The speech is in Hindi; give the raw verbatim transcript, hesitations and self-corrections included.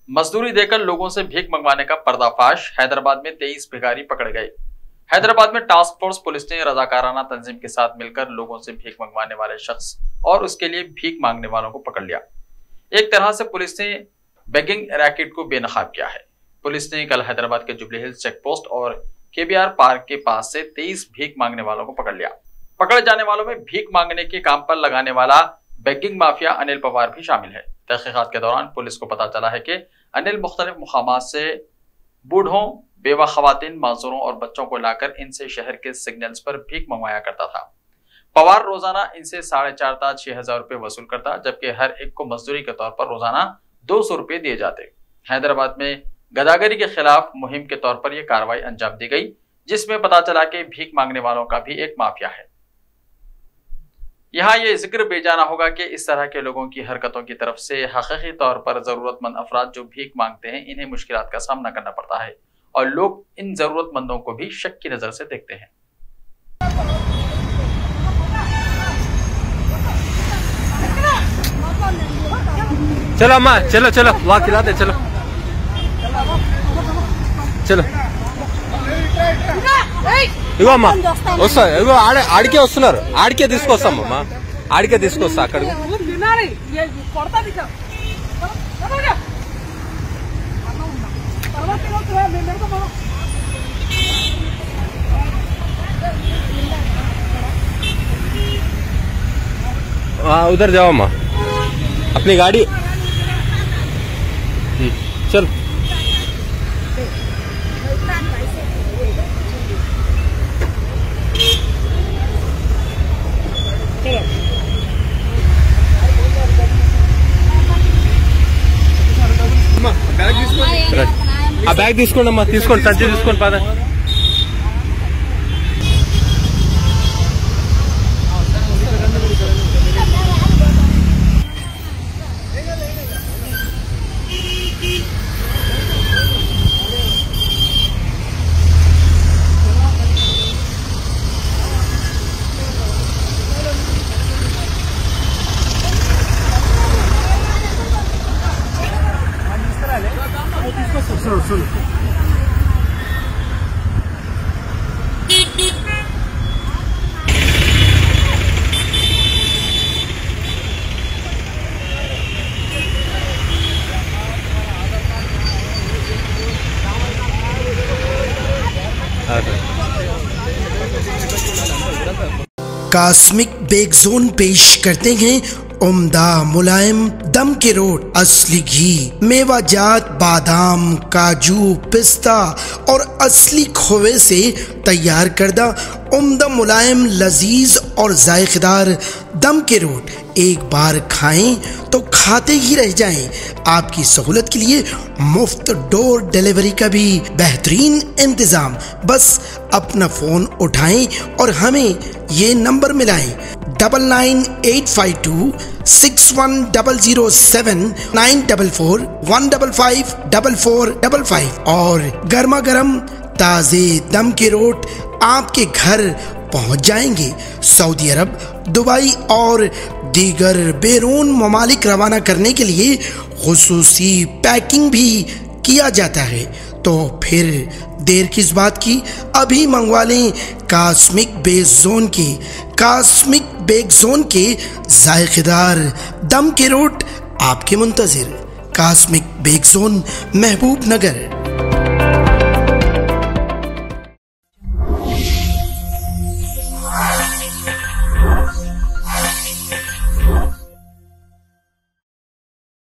मजदूरी देकर लोगों से भीख मंगवाने का पर्दाफाश। हैदराबाद में तेईस भिखारी पकड़े गए। हैदराबाद में टास्क फोर्स पुलिस ने रजाकाराना तंजीम के साथ मिलकर लोगों से भीख मंगवाने वाले शख्स और उसके लिए भीख मांगने वालों को पकड़ लिया। एक तरह से पुलिस ने बेगिंग रैकेट को बेनकाब किया है। पुलिस ने कल हैदराबाद के जुबली हिल्स चेक पोस्ट और केबीआर पार्क के पास से तेईस भीख मांगने वालों को पकड़ लिया। पकड़े जाने वालों में भीख मांगने के काम पर लगाने वाला बेगिंग माफिया अनिल पवार भी शामिल है। तहकीकात के दौरान पुलिस को पता चला है कि अनिल मुख्तलिफ मुकामात से बूढ़ों, बेवा खवातीन, माजूरों और बच्चों को लाकर इनसे शहर के सिग्नल्स पर भीख मंगवाया करता था। पवार रोजाना इनसे साढ़े चार था छह हजार रुपए वसूल करता, जबकि हर एक को मजदूरी के तौर पर रोजाना दो सौ रुपए दिए जाते। हैदराबाद में गदागरी के खिलाफ मुहिम के तौर पर यह कार्रवाई अंजाम दी गई, जिसमें पता चला कि भीख मांगने वालों का भी एक माफिया है। यहाँ ये जिक्र बेजाना होगा कि इस तरह के लोगों की हरकतों की तरफ से हकीकी तौर पर जरूरतमंद अफराद जो भीख मांगते हैं, इन्हें मुश्किलात का सामना करना पड़ता है और लोग इन जरूरतमंदों को भी शक की नजर से देखते हैं। चलो अम्मा, चलो चलो वहाँ खिलाते, चलो चलो ఇగో అమ్మా వస్తా, ఇగో ఆడ ఆడికే వస్తున్నారు, ఆడికే తీసుకొస్తాం అమ్మా, ఆడికే తీసుకొస్తా అక్కడ. उधर जाओ अम्मा, अपनी गाड़ी चल. ఆ బ్యాగ్ తీసుకోండి అమ్మా, తీసుకోండి, సంచి తీసుకోండి పద. कास्मिक बेक जोन पेश करते हैं उम्दा मुलायम दम के रोट, असली घी, मेवाजात, बादाम, काजू, पिस्ता और असली खोवे से तैयार करदा उम्दा मुलायम, लजीज और जायकेदार दम के रोट एक बार खाएं तो खाते ही रह जाएं। आपकी सहूलत के लिए मुफ्त डोर डिलीवरी का भी बेहतरीन इंतजाम। बस अपना फोन उठाएं और हमें ये नंबर मिलाएं, double nine eight five two six one double zero seven nine double four one double five double four double five और गर्मा गर्म ताज़े दम के रोट आपके घर पहुंच जाएंगे। सऊदी अरब, दुबई और दीगर बैरून ममालिक रवाना करने के लिए खुसूसी पैकिंग भी किया जाता है। तो फिर देर किस बात की, अभी मंगवा लें कास्मिक बेक जोन के कास्मिक बेक जोन के जायकेदार दम के रोट आपके मुंतजिर। कास्मिक बेक जोन, महबूब नगर।